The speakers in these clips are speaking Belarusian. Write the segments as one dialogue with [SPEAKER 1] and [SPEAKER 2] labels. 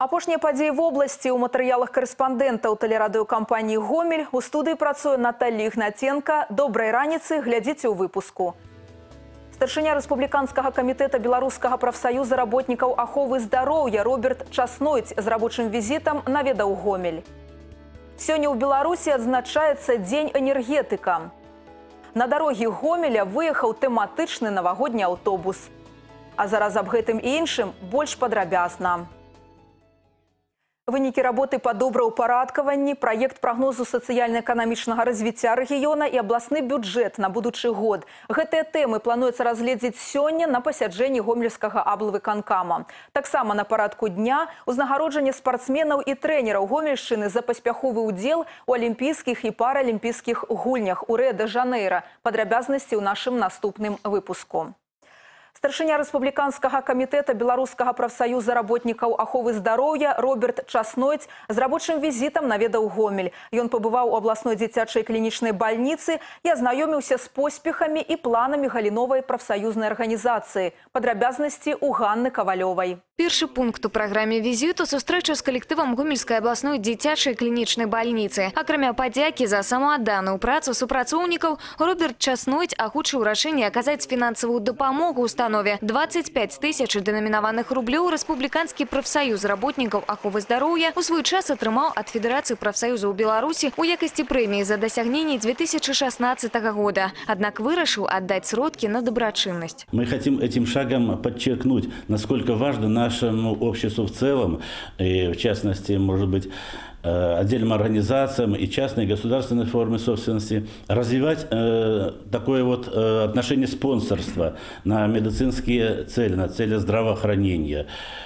[SPEAKER 1] Апошнія падзеі в области у матэрыялах карэспандэнтаў тэлерадыёкампаніі «Гомель». У студыі працуе Наталья Ігнатенко. Добрай раніцы, глядзіце ў выпуску. Старшыня Рэспубліканскага камітэта Беларускага прафсаюза работнікаў аховы здароўя Роберт Часнойць з рабочым візітам наведаў Гомель. Сёння ў Беларусі адзначаецца Дзень энергетыка. На дарогі Гомеля выехаў тэматычны навагодні аўтобус. А зараз аб гэтым і іншым больш падрабязна. Вынікі работы па добраўпарадкаванні, праект прагнозу сацыяльна-эканамічнага развіцця рэгіёна і абласны бюджэт на будучы год. Гэтыя тэмы плануецца разгледзець сёння на пасяджэнні гомельскага аблвыканкама. Таксама на парадку дня узнагароджанне спартсменаў і трэнераў Гомельшчыны за паспяховы ўдзел у алімпійскіх і паралімпійскіх гульнях у Рыа-дэ-Жанэйра. Падрабязнасці ў нашым наступным выпуску. Старшыня Рэспубліканскага камітэта Беларускага прафсаюза работнікаў аховы здароўя Роберт Часнойць з рабочым візітам наведаў Гомель. Ён пабываў у абласной дзіцячай клінічнай бальніцы і азнаёміўся з поспехамі і планамі галіновай прафсаюзнай арганізацыі. Падрабязнасці ў Ганны Кавалёвай.
[SPEAKER 2] Першы пункт у праграме візіту – сустрэча з калектывам Гомельскай абласной дзіцячай клінічнай бальніцы. Акрамя падзякі за самаадданую працу супрацоўнікаў, Роберт Часнойць агучыў рашэнне аказаць фінансавую дапамогу установе. 25 тысяч дэнамінаваных рублёў Рэспубліканскі прафсаюз работнікаў аховы здароўя у свой час атрымаў ад Федэрацыі прафсаюзаў Беларусі у якасці прэміі за дасягненні 2016 года. Аднак вырашыў аддаць сродкі на добрачыннасць.
[SPEAKER 3] Мы хотим этим шагом подчеркнуть, насколько важно нашему обществу в целом, и в частности, может быть, отдельным организациям и частной и государственной формы собственности развивать такое вот отношение спонсорства на медицинские цели, на цели здравоохранения.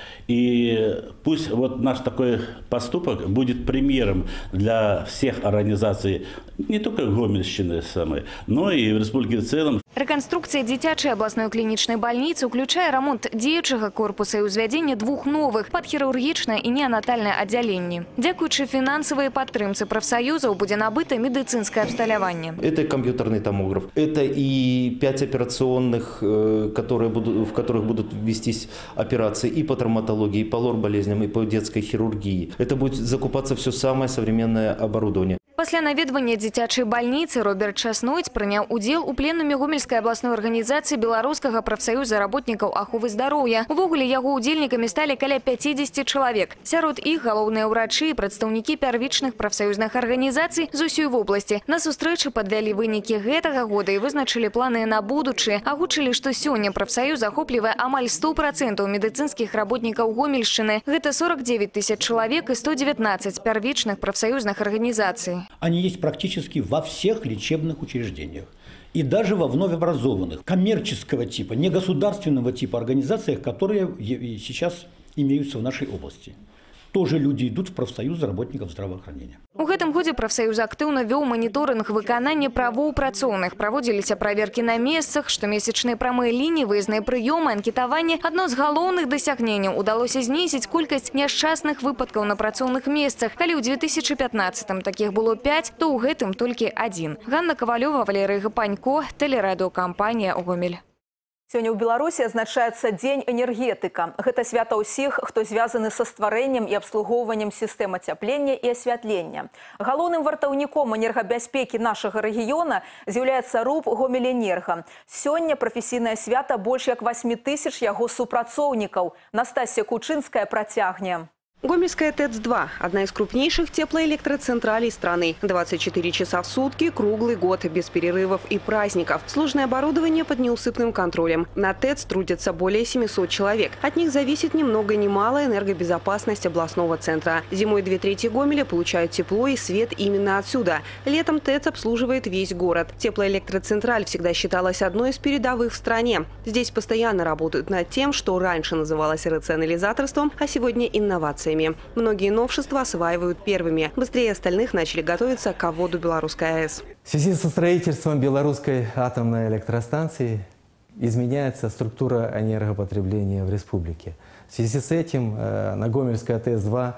[SPEAKER 3] И пусть вот наш такой поступок будет примером для всех организаций, не только Гомельщины самой, но и в республике в целом.
[SPEAKER 2] Рэканструкцыя дзіцячай абласной клінічнай бальніцы ўключае рамонт дзеючага корпуса і ўзвядзенне двух новых – падхірургічнае і неанатальнае аддзяленні. Дзякуючы фінансавай падтрымцы прафсаюзаў будзе набыта медыцынскае абсталяванне.
[SPEAKER 4] Это компьютерный томограф, это и 5 операционных, в которых будут вестись операции и по травматологии, и по лор-болезням, и по детской хирургии. Это будет закупаться все самое современное оборудование.
[SPEAKER 2] Пасля наведвання дзіцячай бальніцы Роберт Часнойць прыняў удзел у пленуме Гомельскай абласной арганізацыі Беларускага прафсаюза работнікаў аховы здароўя. Увогуле яго удзельнікамі сталі каля 50 чалавек. Сярод іх галоўныя ўрачы і прадстаўнікі пярвічных прафсаюзных арганізацый з усёй вобласці. На сустрэчы падвялі вынікі гэтага года і вызначылі планы на будучае. Агучылі, што сёння прафсаюз захоплівае амаль 100% медыцынскіх работнікаў Гомельшчыны. Гэта 49 тысяч чалавек і 119 пярвічных прафсаюзных арганізацый.
[SPEAKER 5] Они есть практически во всех лечебных учреждениях. И даже во вновь образованных, коммерческого типа, негосударственного типа организациях, которые сейчас имеются в нашей области. Тоже люди идут в прафсаюзы работников здравоохранения.
[SPEAKER 2] У гэтым годзе прафсаюз актыўна вёў маніторынг выканання правоў працоўных. Праводзіліся праверкі на месцах, штомесячныя прамыя лініі, выязныя прыёмы, анкетаванне. Адно з галоўных дасягненняў удалося знізіць колькасць няшчасных выпадкаў на працоўных месцах. Калі ў 2015-м такіх было 5, то ў гэтым толькі 1. Ганна Кавалёва, Валерый Гапанько, тэлерадыёкампанія «Гомель».
[SPEAKER 1] Сёння ў Беларусі адзначаецца Дзень энергетыка. Гэта свята ўсіх, хто звязаны са стварэннем і абслугоўваннем сістэм ацяплення і асвятлення. Галоўным вартаўніком энергабяспекі нашага рэгіёна з'яўляецца РУП «Гомель-Энерга». Сёння прафесійнае свята больш як 8 тысяч яго супрацоўнікаў. Настасья Кучынская працягне.
[SPEAKER 6] Гомельская ТЭЦ-2 – одна из крупнейших теплоэлектроцентралей страны. 24 часа в сутки, круглый год, без перерывов и праздников. Сложное оборудование под неусыпным контролем. На ТЭЦ трудятся более 700 человек. От них зависит ни много ни мало энергобезопасность областного центра. Зимой 2/3 Гомеля получают тепло и свет именно отсюда. Летом ТЭЦ обслуживает весь город. Теплоэлектроцентраль всегда считалась одной из передовых в стране. Здесь постоянно работают над тем, что раньше называлось рационализаторством, а сегодня инновацией. Многие новшества осваивают первыми. Быстрее остальных начали готовиться к вводу Белорусской АЭС.
[SPEAKER 7] В связи со строительством Белорусской атомной электростанции изменяется структура энергопотребления в республике. В связи с этим на Гомельской ТЭЦ-2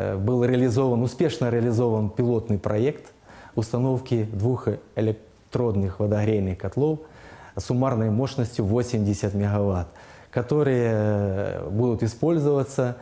[SPEAKER 7] был успешно реализован пилотный проект установки 2 электродных водогрейных котлов суммарной мощностью 80 мегаватт, которые будут использоваться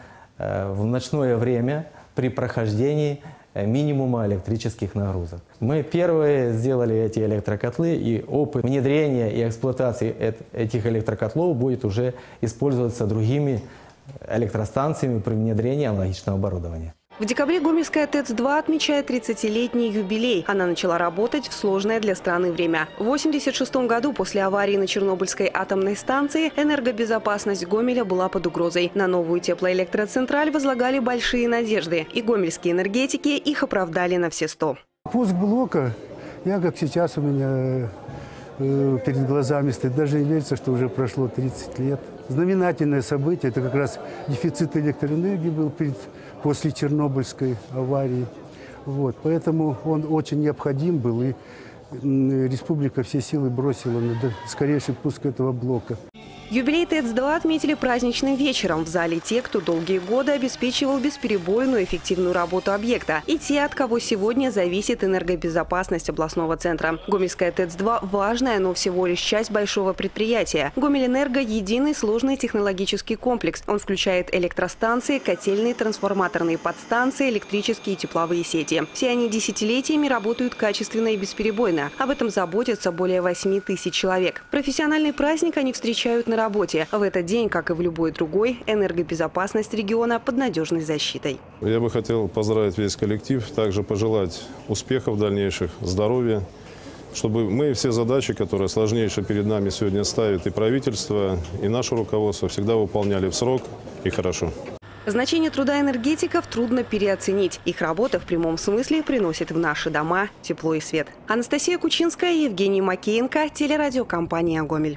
[SPEAKER 7] в ночное время при прохождении минимума электрических нагрузок. Мы первые сделали эти электрокотлы, и опыт внедрения и эксплуатации этих электрокотлов будет уже использоваться другими электростанциями при внедрении аналогичного оборудования.
[SPEAKER 6] В декабре Гомельская ТЭЦ-2 отмечает 30-летний юбилей. Она начала работать в сложное для страны время. В 1986 году после аварии на Чернобыльской атомной станции энергобезопасность Гомеля была под угрозой. На новую теплоэлектроцентраль возлагали большие надежды. И гомельские энергетики их оправдали на все 100.
[SPEAKER 8] Пуск блока, как сейчас у меня перед глазами стоит, даже не верится, что уже прошло 30 лет. Знаменательное событие, это как раз дефицит электроэнергии был после Чернобыльской аварии. Поэтому он очень необходим был, и республика все силы бросила на скорейший пуск этого блока.
[SPEAKER 6] Юбилей ТЭЦ-2 отметили праздничным вечером. В зале те, кто долгие годы обеспечивал бесперебойную эффективную работу объекта. И те, от кого сегодня зависит энергобезопасность областного центра. Гомельская ТЭЦ-2 – важная, но всего лишь часть большого предприятия. Гомельэнерго – единый сложный технологический комплекс. Он включает электростанции, котельные, трансформаторные подстанции, электрические и тепловые сети. Все они десятилетиями работают качественно и бесперебойно. Об этом заботятся более 8 тысяч человек. Профессиональный праздник они встречают на работе. В этот день, как и в любой другой, энергобезопасность региона под надежной защитой.
[SPEAKER 9] Я бы хотел поздравить весь коллектив, также пожелать успехов дальнейших, здоровья, чтобы мы все задачи, которые сложнейшие перед нами сегодня ставит и правительство, и наше руководство, всегда выполняли в срок и хорошо.
[SPEAKER 6] Значение труда энергетиков трудно переоценить. Их работа в прямом смысле приносит в наши дома тепло и свет. Анастасия Кучинская, Евгений Макеенко, телерадиокомпания «Гомель».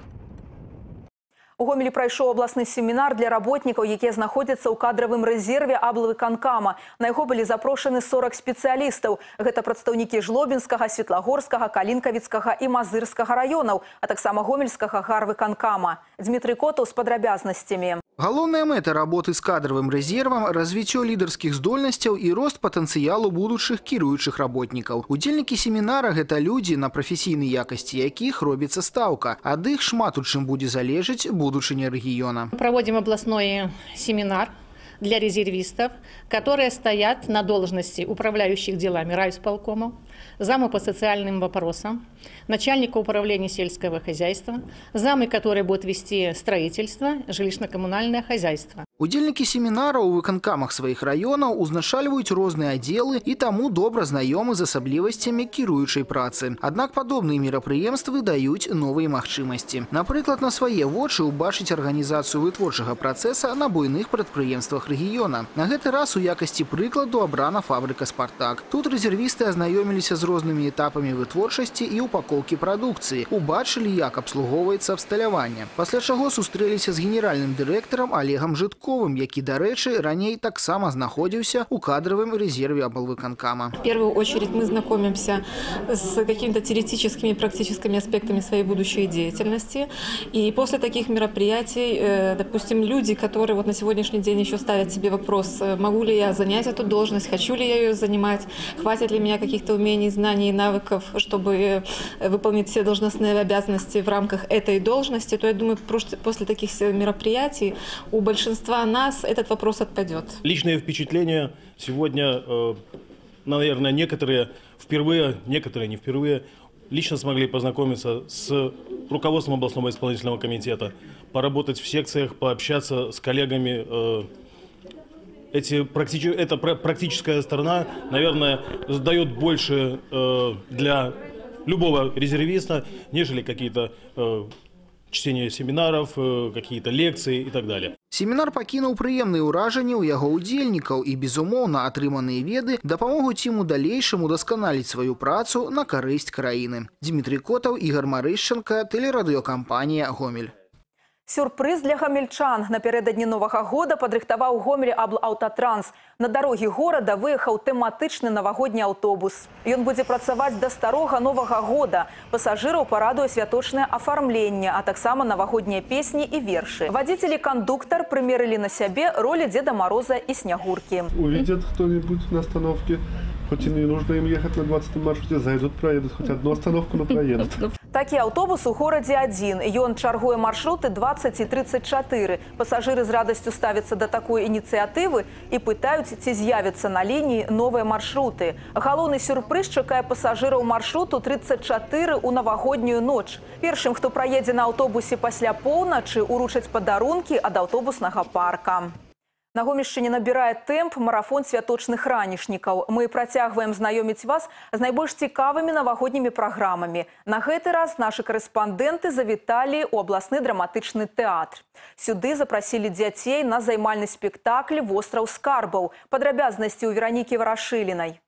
[SPEAKER 1] У Гомелі пройшоў абласны семінар для работнікаў, якія знаходзяцца ў кадравым рэзерве аблвыканкама. На яго былі запрошаны 40 спецыялістаў. Гэта прадстаўнікі Жлобінскага, Светлагорскага, Калінкавіцкага і Мазырскага раёнаў, а таксама Гомельскага гарвыканкама. Дмітрый Котаў з падрабязнасцямі.
[SPEAKER 10] Галоўная мэта работы з кадравым рэзервам – развіццё лідарскіх здольнасцяў і рост патэнцыялу будучых кіруючых работнікаў. Удзельнікі семінара – гэта людзі, на прафесійнай якасці якіх робіцца стаўка. Ад іх шмат у чым будзе залежаць будучыня рэгіёна.
[SPEAKER 11] Проводим областной семинар для резервистов, которые стоят на должности управляющих делами райисполкомов, замы по социальным вопросам, начальника управления сельского хозяйства, замы, которые будут вести строительство, жилищно-коммунальное хозяйство.
[SPEAKER 10] Удзельнікі семінара ў выканкамах сваіх раёнаў узначальваюць розныя аддзелы і таму добра знаёмы з асаблівасцямі кіруючай працы. Аднак падобныя мерапрыемствы даюць новыя магчымасці. Напрыклад, на свае вочы ўбачыць арганізацыю вытворчага працэса на буйных прадпрыемствах рэгіёна. На гэты раз у якасці прыкладу абрана фабрыка «Спартак». Тут рэзервісты азнаёміліся з рознымі этапамі вытворчасці і упакоўкі прадукцыі. Убачылі, як абслугоўваецца абсталяванне. Пасля чаго сустрэліся з генеральным дырэктарам Олегом Житковым, які, да рэчы, раней таксама знаходзіўся у кадровом резерве облвыканкама.
[SPEAKER 11] В первую очередь мы знакомимся с какими-то теоретическими и практическими аспектами своей будущей деятельности. И после таких мероприятий, допустим, люди, которые вот на сегодняшний день еще ставят себе вопрос, могу ли я занять эту должность, хочу ли я ее занимать, хватит ли меня каких-то умений, знаний и навыков, чтобы выполнить все должностные обязанности в рамках этой должности, то я думаю, после таких мероприятий у большинства нас этот вопрос отпадет.
[SPEAKER 12] Личное впечатление сегодня, наверное, некоторые впервые, некоторые не впервые, лично смогли познакомиться с руководством областного исполнительного комитета, поработать в секциях, пообщаться с коллегами. Эта практическая сторона, наверное, дает больше для любого резервиста, нежели какие-то чтение семінаров, какие-то лекции и так далее.
[SPEAKER 10] Семінар пакінуў прыемныя ўражанні ў яго ўдзельнікаў і, безумоўна, атрыманыя веды дапамогуць ім у далейшым удасканаліць сваю працу на карысць краіны. Дмітрый Котаў, Ігор Марышченко, телерадыёкампанія «Гомель».
[SPEAKER 1] Сюрпрыз для гомельчан. Напярэдадні Новага года падрыхтаваў Гомель аблаўтатранс. На дарогі горада выехаў тэматычны навагодні аўтобус. Ён будзе працаваць да старога Новага года. Пасажыраў парадуе святочнае афармленне, а таксама навагоднія песні і вершы. Вадзіцель і кандуктар прымерылі на сябе ролі Деда Мороза і Снягуркі.
[SPEAKER 13] Увидят кто-нибудь на остановке Хоть и не нужно им ехать на 20-м маршруте, зайдут, проедут, хоть одну остановку, но проедут.
[SPEAKER 1] Такі аўтобус у горадзе адзін. Ён чаргуе маршруты 20 і 34. Пасажыры з радасцю ставяцца да такой ініцыятывы і пытаюць, ці з'явяцца на лініі новыя маршруты. Галоўны сюрпрыз чакае пасажыраў маршруту 34 у навагоднюю ноч. Першым, хто праедзе на аўтобусе пасля поўначы, уручаць падарункі ад аўтобуснага парка. На Гомельшчыне набірае тэмп марафон святочных ранішнікаў. Мы працягваем знаёміць вас з найбольш цікавымі навагоднімі праграмамі. На гэты раз нашы карэспандэнты завіталі ў абласны драматычны тэатр. Сюды запрасілі дзяцей на займальны спектакль «Востраў скарбаў». Падрабязнасці ў Веранікі Варашылінай.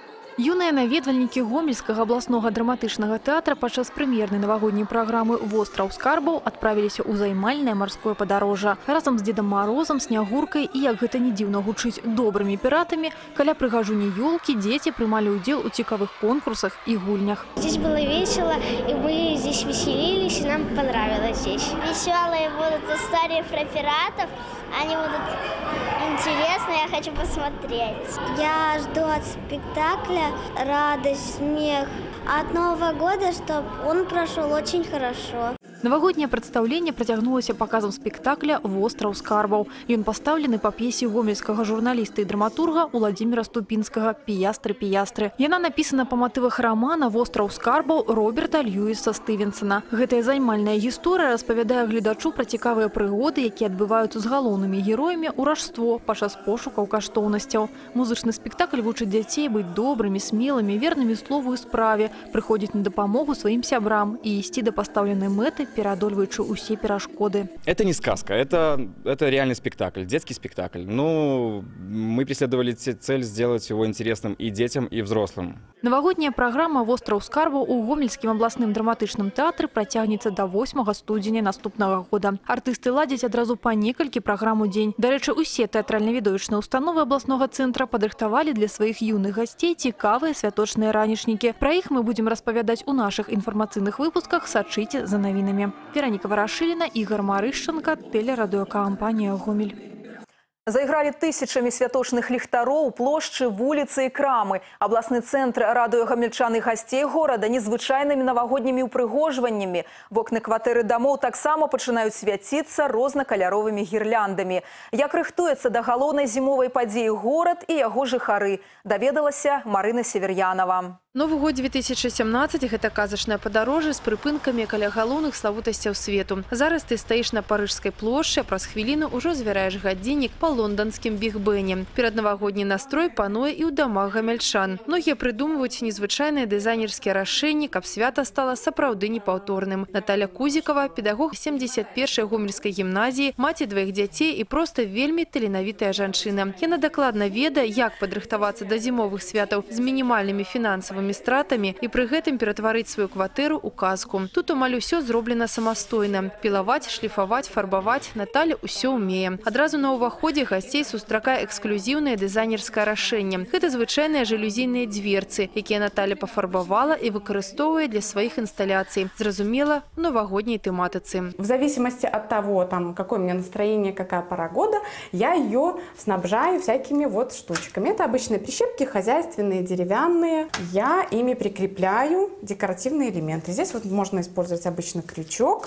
[SPEAKER 14] Юныя наведвальнікі Гомельскага абласнога драматычнага тэатра падчас прэм'ернай навагодняй праграмы «Востраў скарбаў» адправіліся ў займальнае марское падарожжа. Разам з Дедам Морозам, Снягуркай і, як гэта не дзіўна гучыць, добрымі піратамі, каля прыгажуні ёлкі дзеці прымалі ўдзел у цікавых конкурсах і гульнях.
[SPEAKER 15] Здесь было весело, и мы здесь веселились, и нам понравилось здесь. Веселые будут истории про пиратов, они будут интересные, я хочу посмотреть. Я жду от спектакля радость, смех, от Нового года, чтобы он прошел очень хорошо.
[SPEAKER 14] Навагодняе прадстаўленне працягнулася паказам спектакля «Востраў скарбаў». Ён пастаўлены па п'есе гомельскага журналіста і драматурга Уладзіміра Ступінскага «Піястры, піястры». Яна напісана па матывах рамана «Востраў скарбаў» Роберта Льюіса Стывенсона. Гэтая займальная гісторыя распавядае гледачу пра цікавыя прыгоды, якія адбываюцца з галоўнымі героямі ў ражство падчас пошукаў каштоўнасцяў. Музычны спектакль вучыць дзяцей быць добрымі, смелымі, вернымі слову і справе, прыходзіць на дапамогу сваім сябрам і ісці да пастаўленай мэты, переодолеваючи все перешкоды.
[SPEAKER 16] Это не сказка, это реальный спектакль, детский спектакль. Ну, мы преследовали цель сделать его интересным и детям, и взрослым.
[SPEAKER 14] Новогодняя программа «Востраў скарбаў» у Гомельскім абласным драматычным тэатры працягнецца до 8 студзеня наступнага года. Артысты ладзяць адразу па некалькі праграм у дзень. Дарэчы, усе тэатральна-відовічныя установы абласнога цэнтра падрыхтавалі для сваіх юных гасцей цікавыя святочныя ранішнікі. Пра іх мы будзем распавядаць у нашых інфармацыйных выпусках. Сачыце за навінамі. Вераніка Варашыліна, Ігор Марышчанка, тэлерадыёкампанія «Гомель».
[SPEAKER 1] Заиграли тысячами святочных ліхтароў, плошчы, вуліцы і крамы. Абласны цэнтр радуе гамельчан і гасцей горада незвычайнымі навагоднімі ўпрыгожваннямі. Вокны кватэры дамоў таксама пачынаюць свяціцца рознакаляровымі гірляндамі. Як рыхтуецца да галоўнай зімовай падзеі горад і яго жыхары, даведалася Марына Северянова.
[SPEAKER 14] Новы год 2017 – гэта казачнае падарожжа з прыпынкамі каля галоўных славутасцяў свету. Зараз ты стаіш на Парыжскай плошчы, а праз хвіліну ўжо звяраеш гадзіннік па лонданскім бігбене. Пераднавагодні настрой пануе і ў дамах гамельчан. Многія прыдумваюць незвычайныя дызайнерскія рашэнні, каб свята стала сапраўды непаўторным. Наталя Кузікова, педагог 71-й гомельскай гімназіі, маці дваіх дзяцей і проста вельмі таленавітая жанчына. Яна дакладна ведае, як падрыхтавацца да зімовых святаў з мінімальнымі фінансавымі стратамі і пры гэтым ператварыць сваю кватэру ў казку. Тут амаль усё зроблена самастойна. Пілаваць, шліфаваць, фарбаваць Наталя ўсё ўмее. Адразу на ўваходзе гасцей сустракае эксклюзіўнае дызайнерскае рашэнне. Гэта звычайныя жалюзійныя дверцы, якія Наталя пафарбавала і выкарыстоўвае для сваіх інсталяцый. Зразумела, в новогодней тематице.
[SPEAKER 17] В зависимости от того, какое у меня настроение, какая пора года, я ее снабжаю всякими вот штучками. Это обычные прищепки, хозяйственные, деревянные. Я ими прикрепляю декоративные элементы. Здесь вот можно использовать обычный крючок,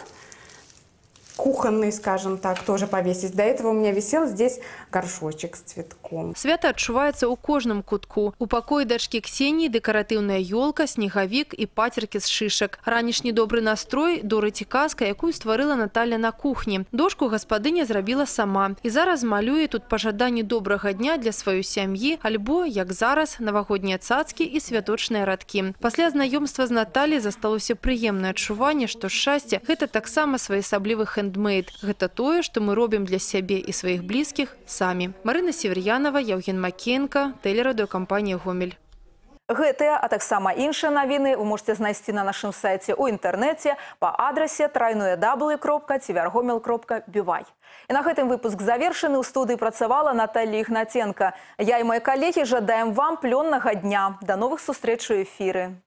[SPEAKER 17] кухонный, скажем так, тоже повесить. До этого у меня висел здесь горшочек с цветком.
[SPEAKER 14] Свято адчуваецца ў кожным кутку. У пакоі дачкі Ксении дэкаратыўная ёлка, снегавік і пацеркі з шышак. Ранішні добры настрой, дорыць казка, якую стварыла Наталя на кухні. Дошку гаспадыня зрабіла сама. І зараз малюе тут пажаданні добрага дня для сваёй сям'і, альбо, як зараз, навагоднія цацкі і святочныя радкі. Пасля знаёмства з Наталяй засталося прыемнае адчуванне, што шчасце – гэта таксама своеасаблівы хендмейд. Гэта тое, што мы робім для сябе і сваіх блізкіх самі. Марына Северянова, Яўген Макенка, тэлерадыёкампанія «Гомель».
[SPEAKER 1] Гэтыя, а таксама іншыя навіны вы можете знайсці на нашым сайце ў інтэрнэце па адрасе www.tvrgomel.by. І на гэтым выпуск завершаны. У студыі працавала Наталья Ігнатенка. Я і мои калегі жадаем вам плённага дня. До новых сустрэч у эфіры.